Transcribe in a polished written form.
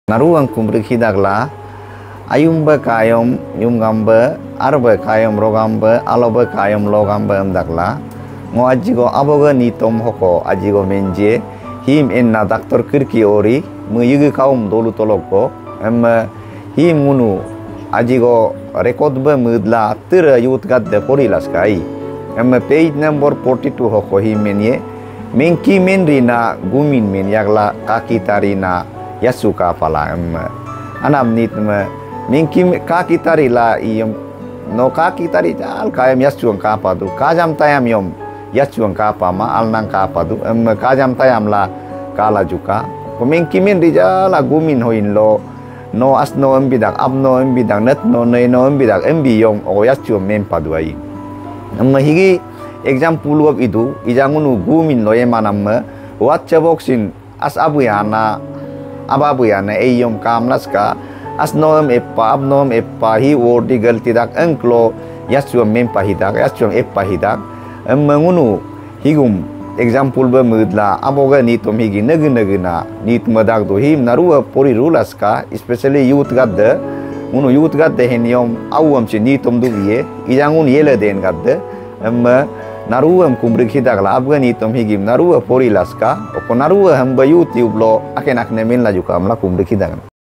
Naruang kumbriki dagla ayumba kayom yumgamba arba kayom rogamba aloba kayom logamba dagla ngo ajigo aboga nitom hoko ajigo menje him enna doctor kirki ori muyugi kaum dolu toloko him munu ajigo record ba mudla tira yut gadde korilas kai page number 42 hoko him menye menki menrina gumin men yagla kaki tarina yasuka pala anam nit minki kaki tari la iyom no kaki tari al kayam yasuang kapadu kajam tayam yom yasuang kapa ma alnang kapadu kajam tayam la kala juga minki min rijala gumin hoin lo no asno embidak abno embidak net no no embidak embi yom o yasuang mempadu ai higi example of itu ijangunu gumin lo yemanam watcha boxin as abuyana ababuyana eyom kamlaska asnom eppa abnom eppa hi wordi galti dak engklo yasuam mempa hidak yasuam eppa hidak mengunu higum example ba mudla aboga nitom higi nagna nit madak do him narua pori rulaska especially youth gadde unu youth gadde heniom awam chi nitom du ye ijangun yele den gadde naruam kumbrik hidak la abga nitom higim narua pori laska oko narua hamba youth ublo akenak nemin la juga amla kumbrik hidak